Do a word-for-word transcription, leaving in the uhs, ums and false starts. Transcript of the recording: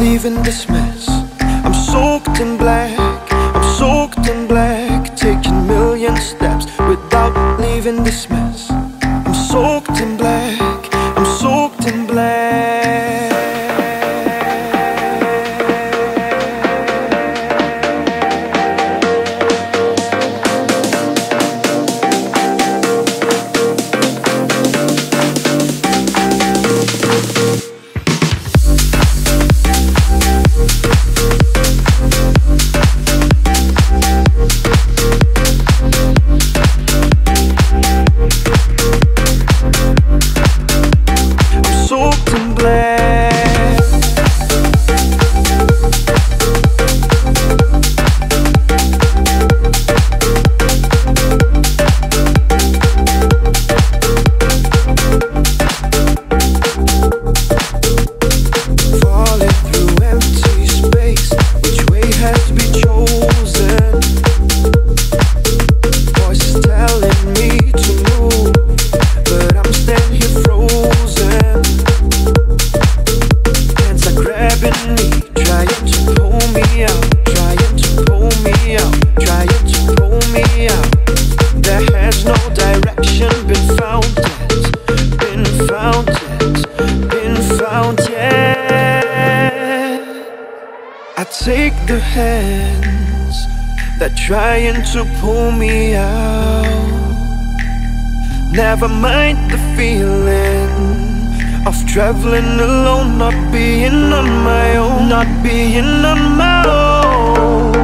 leaving this mess. I'm soaked in black, I'm soaked in black, taking million steps without leaving this mess. I'm soaked in black, I'm soaked in black. Trying to pull me out. Never mind the feeling of traveling alone, not being on my own, not being on my own.